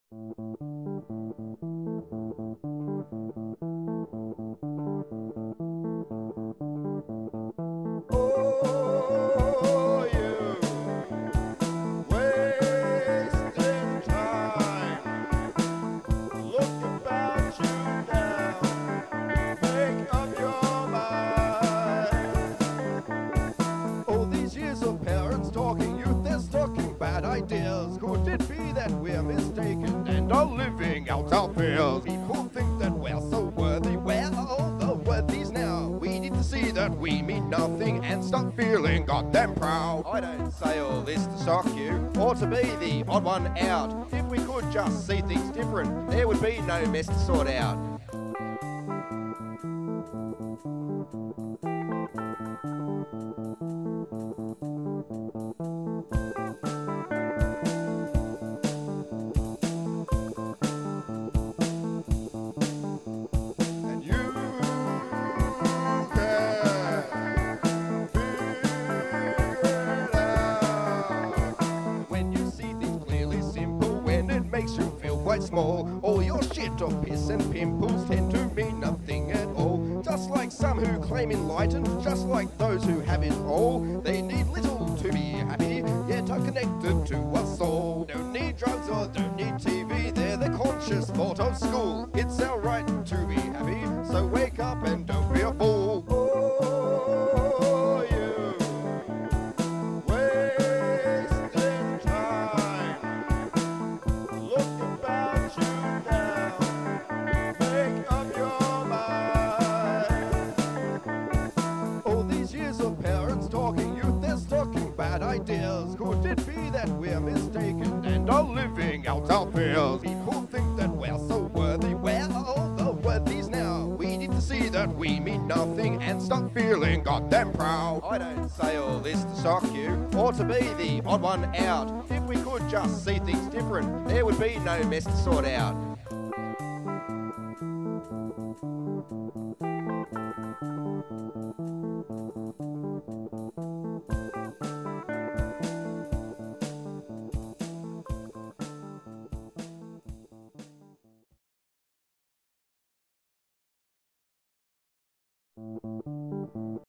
Oh, you wasting time. Look about you now. Make up your mind. All these years of parents talking, youth they're stocking bad ideas. Could it be that we're mistaken and are living out our fears? People think that we're so worthy. Where are all the worthies now? We need to see that we mean nothing and stop feeling goddamn proud. I don't say all this to shock you or to be the odd one out. If we could just see things different, there would be no mess to sort out. And you can figure it out. When you see things clearly simple, when it makes you feel quite small, all your shit of piss and pimples tend to mean nothing at all. Just like some who claim enlightened, just like those who have it all, they need little to be happy, yet are connected to us all. Don't need drugs or don't need TV, they're the conscious thought of school. It's our right to be happy, so wake up and don't be a fool. Oh, you wasting time. Look about you now. Make up your mind. All these years of parents talking, youth they're stocking bad ideas. Could it be that we're mistaken and are living out our fears? People think that we're so worthy. Where are all the worthies now? We need to see that we mean nothing and stop feeling goddamn proud. I don't say all this to shock you or to be the odd one out. If we could just see things different, there would be no mess to sort out.